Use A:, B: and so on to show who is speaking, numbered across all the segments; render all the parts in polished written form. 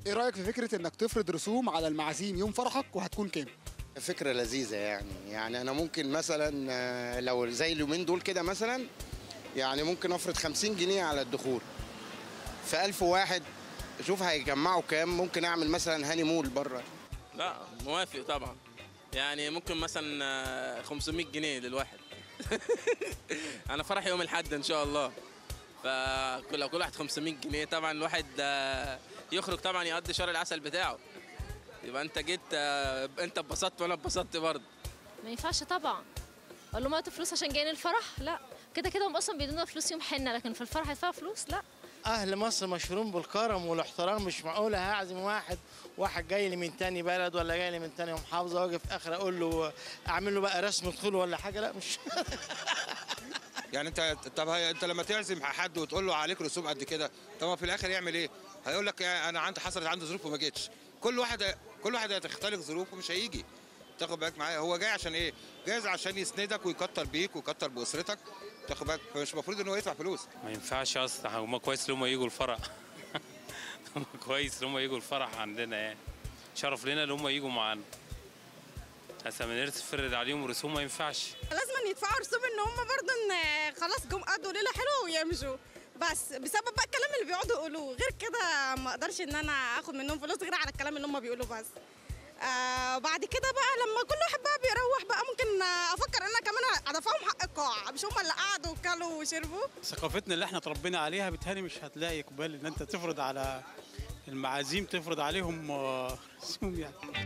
A: ايه رايك في فكره انك تفرض رسوم على المعازيم يوم فرحك وهتكون كام؟
B: فكرة لذيذة يعني أنا ممكن مثلا لو زي اليومين دول كده مثلا، يعني ممكن أفرض 50 جنيه على الدخول في 1000 واحد. شوف هيجمعوا كام. ممكن أعمل مثلا هاني مول بره.
C: لا موافق طبعا، يعني ممكن مثلا 500 جنيه للواحد. انا فرح يوم الاحد ان شاء الله، فلو كل واحد 500 جنيه طبعا الواحد يخرج طبعا يقضي شهر العسل بتاعه. يبقى انت جيت انت اتبسطت وانا اتبسطت برضه.
D: ما ينفعش طبعا اقول لهم هاتوا فلوس عشان جايين الفرح، لا كده كده هم اصلا بيدونا فلوس يوم حنه، لكن في الفرح هيدفعوا فلوس لا.
E: اهل مصر مشهورين بالكرم والاحترام، مش معقوله هعزم واحد جاي لي من تاني بلد ولا جاي لي من تاني محافظه واجي في اخر اقول له اعمل له بقى رسم دخول ولا حاجه، لا مش
F: يعني انت لما تعزم حد وتقول له عليك رسوم قد كده، طب في الاخر يعمل ايه؟ هيقول لك انا حصلت عندي ظروف وما جيتش. كل واحد هتختلف ظروفه مش هيجي. تاخد بالك معايا؟ هو جاي عشان ايه؟ جاي عشان يسندك ويكتر بيك ويكتر باسرتك. تاخد بالك؟ فمش المفروض ان هو يدفع فلوس.
G: ما ينفعش اصلا، هما كويس ان هم يجوا الفرح. كويس ان هم يجوا الفرح عندنا، يعني شرف لنا ان هم يجوا معانا. هسه ما نفرض عليهم رسوم ما ينفعش.
H: لازم يدفعوا رسوم ان هم برضه ان خلاص جم قضوا ليله حلوه ويمشوا، بس بسبب بقى الكلام اللي بيقعدوا يقولوه. غير كده ما اقدرش ان انا اخد منهم فلوس غير على الكلام اللي هم بيقولوه بس. بعد كده بقى لما كل واحد بقى بيروح بقى ممكن افكر ان انا كمان ادفعهم حق القاعه، مش هم اللي قعدوا وكلوا وشربوا.
I: ثقافتنا اللي احنا اتربينا عليها بتهيألي مش هتلاقي اقبال ان انت تفرض على المعازيم، تفرض عليهم رسوم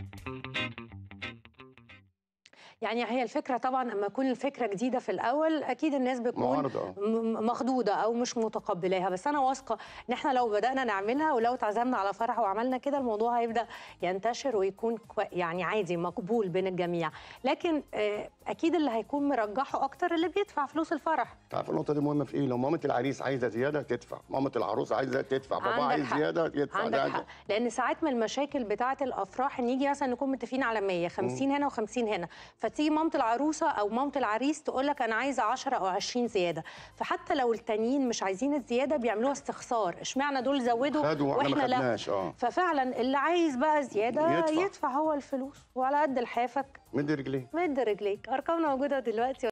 J: يعني هي الفكره طبعا اما تكون الفكره جديده في الاول اكيد الناس بتكون مخضوضه او مش متقبلاها، بس انا واثقه ان احنا لو بدانا نعملها ولو اتعزمنا على فرح وعملنا كده الموضوع هيبدا ينتشر ويكون يعني عادي مقبول بين الجميع. لكن اكيد اللي هيكون مرجحه اكتر اللي بيدفع فلوس الفرح.
K: تعرف النقطه دي مهمه في ايه؟ لو مامه العريس عايزه زياده تدفع، مامه العروس عايزه تدفع، بابا عايز زياده يدفع.
J: عندك حق، لان ساعات من المشاكل بتاعه الافراح ان يجي مثلا نكون متفقين على 100 50 هنا و50 هنا، فتيجي مامه العروسه او مامه العريس تقول لك انا عايزه 10 او 20 زياده، فحتى لو التانيين مش عايزين الزياده بيعملوها استخسار، اشمعنى دول زودوا واحنا لا. ففعلا اللي عايز بقى زياده يدفع هو الفلوس، وعلى قد لحافك
K: مد رجليك.
J: ارقامنا موجوده دلوقتي.